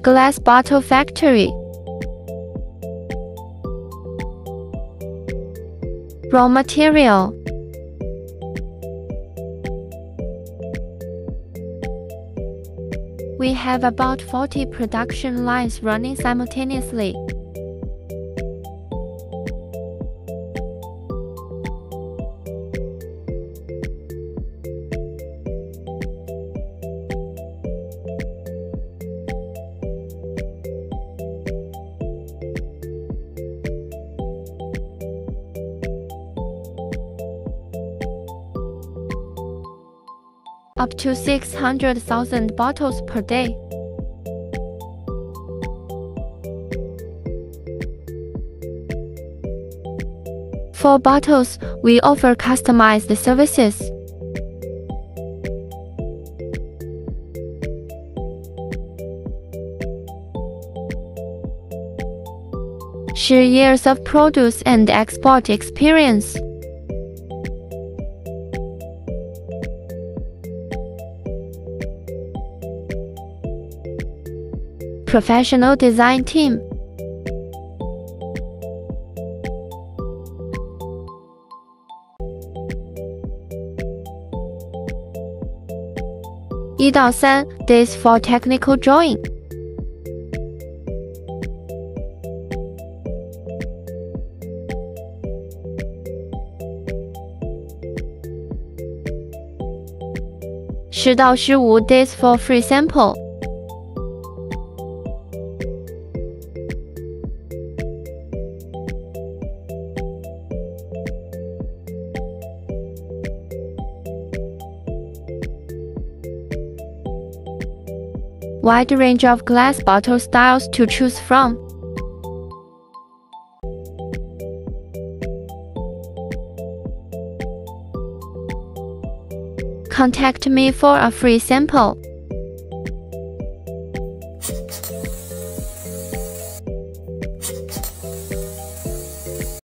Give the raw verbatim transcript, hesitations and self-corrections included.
Glass Bottle Factory. Raw material. We have about forty production lines running simultaneously. Up to six hundred thousand bottles per day. For bottles, we offer customized services. Share years of produce and export experience. Professional design team. one到三 days for technical drawing. ten到十五 days for free sample. Wide range of glass bottle styles to choose from. Contact me for a free sample.